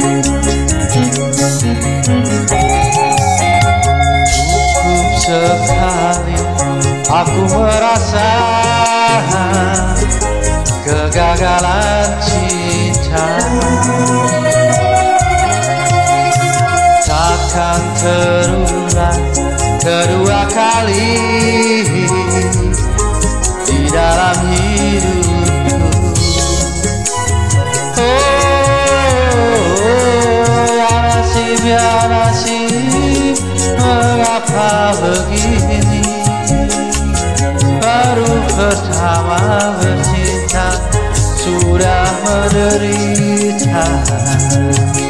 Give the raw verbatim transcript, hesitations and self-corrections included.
Cukup sekali aku merasa kegagalan cinta, takkan terulang kedua kali di dalam hidupku. Oh, ya nasib, ya nasib, mengapa begini? Baru pertama bercinta sudah menderita.